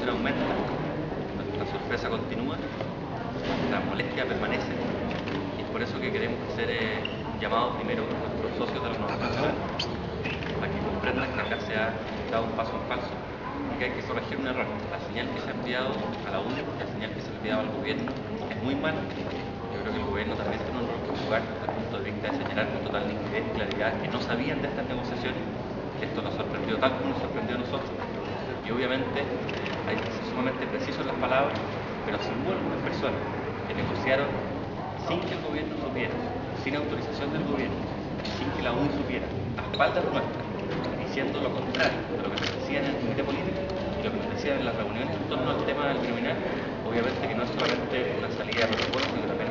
preocupación aumenta, nuestra sorpresa continúa, la molestia permanece, y es por eso que queremos hacer un llamado primero a nuestros socios de la Nueva Nacional para que comprendan que acá se ha dado un paso en falso y que hay que corregir un error. La señal que se ha enviado a la UNE, la señal que se ha enviado al gobierno es muy mala. Yo creo que el gobierno también tiene un rol que jugar desde el punto de vista de señalar con total nitidez y claridad que no sabían de estas negociaciones. Esto nos sorprendió tal como nos sorprendió a nosotros. Y obviamente hay que ser sumamente precisos en las palabras, pero si hubo algunas personas que negociaron sin que el gobierno supiera, sin autorización del gobierno, sin que la UNE supiera, a espaldas nuestras, diciendo lo contrario de lo que nos decían en el comité político y lo que nos decían en las reuniones en torno al tema del criminal, obviamente que no es solamente una salida de protocolo, sino que también